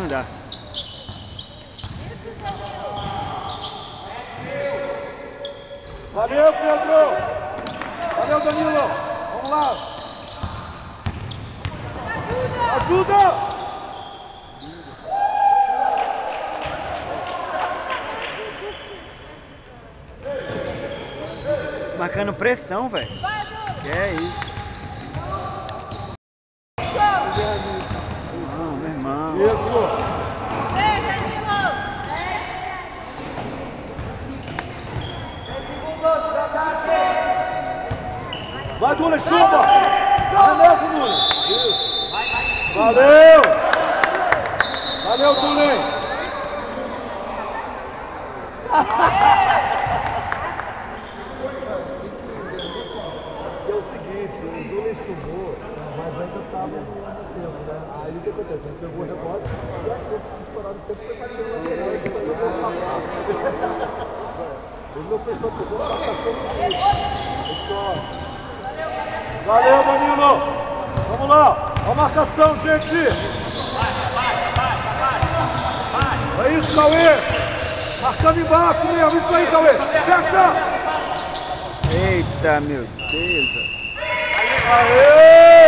não dá. Valeu, Pedro! Valeu, Danilo! Vamos lá! Ajuda! Marcando pressão, velho. Que é isso. Não, meu irmão. Isso! Vai, Dule, chupa! Arremessa, Dule! Valeu! Valeu, Dule! É o seguinte, o Dule chumou, mas ainda estava no tempo, né? Aí o que aconteceu? Ele pegou o rebote e achou que tinha estourado o tempo e foi batendo na rebote. Ele não prestou atenção na marcação do Dule. Valeu, Danilo! Vamos lá! A marcação, gente! É isso, Cauê! Marcando embaixo mesmo! Isso aí, Cauê! Fecha! Eita, meu Deus! Aê!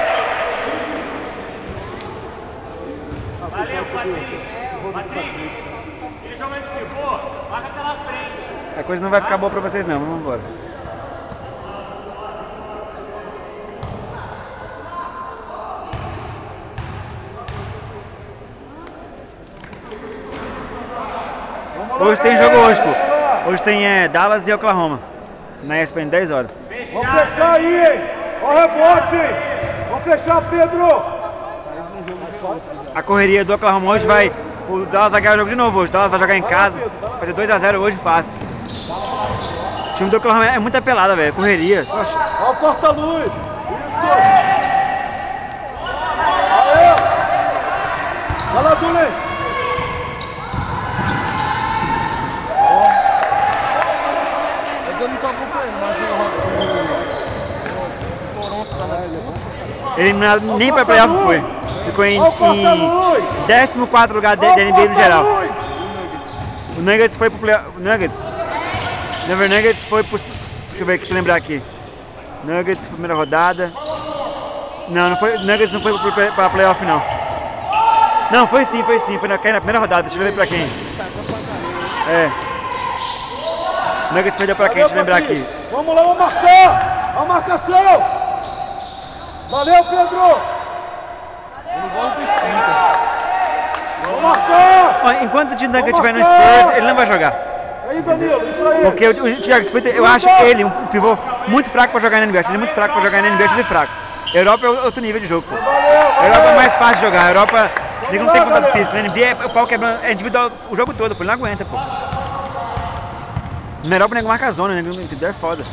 Valeu, Patrick! Patrick! Ele joga de pivô, marca pela frente! A coisa não vai ficar boa pra vocês não, vamos embora. Hoje tem jogo hoje, pô. Hoje tem Dallas e Oklahoma. Na ESPN, 10 horas. Vamos fechar aí, hein? Ó o rebote, hein? Vamos fechar, Pedro! A correria do Oklahoma hoje vai... O Dallas vai ganhar o jogo de novo hoje. O Dallas vai jogar em casa. Vai fazer 2 a 0 hoje fácil. O time do Oklahoma é muita pelada, velho. Correria. Ó o corta-luz! Isso! Aê! Vai lá, Dule! Eu não tô acompanhando, mas o Toronto tá na disputa. Eliminado nem pra playoff foi. Ficou em 14º lugar da NBA no geral. O Nuggets foi pro playoff. Denver Nuggets foi pro... Deixa eu lembrar aqui. Nuggets, primeira rodada. Não foi. Nuggets não foi pra playoff não. Não, foi sim. Foi na primeira rodada. Deixa eu ver pra quem. Nuggets perdeu pra quem? Deixa eu lembrar aqui. Vamos lá, vamos marcar! A marcação! Valeu, Pedro! Eu não gosto do sprinter. Vamos marcar! Ó, enquanto o time Nuggets estiver no Spurs, ele não vai jogar. Aí, Danilo, isso aí! Porque o Thiago Splitter, eu acho ele um pivô muito fraco pra jogar na NBA. Ele é muito fraco pra jogar na NBA, ele é fraco. Europa é outro nível de jogo, pô. A Europa é mais fácil de jogar. A Europa não tem contato físico. Na NBA o pau quebrando, é individual o jogo todo, pô. Ele não aguenta, pô. Na Europa o nego marca a zona, né? Entendeu? É foda.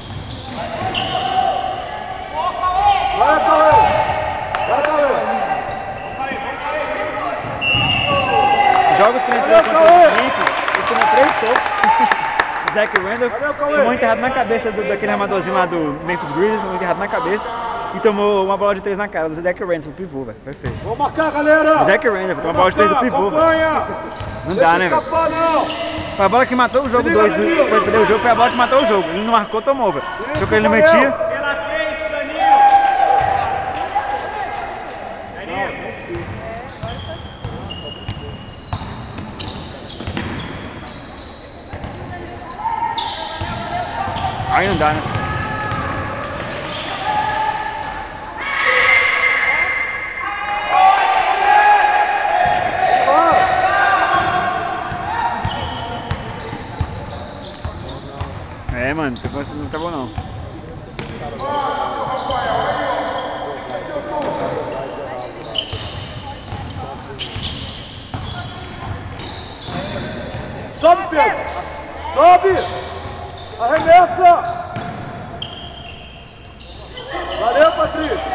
Vai, Cauê! Vai, Cauê! Jogos que ele entrou contra o Memphis, ele tomou 3 tocos. Zach Randolph tomou enterrado na cabeça daquele armadorzinho lá do Memphis Grizzlies, tomou enterrado na cabeça e tomou uma bola de 3 na cara do Zach Randolph, o pivô, velho. Perfeito. Vamos marcar, galera! Zach Randolph, tomou uma bola de 3 do pivô, acompanha! Não dá, né, velho? Escapar, não! Foi a bola que matou o jogo 2, depois de perder o jogo, foi a bola que matou o jogo. Ele não marcou, tomou, velho. Só que ele não metia. Pela frente, Danilo! Aí não dá, né? Mano, não tá bom não. Sobe, Pedro! Sobe! Arremessa! Valeu, Patrick!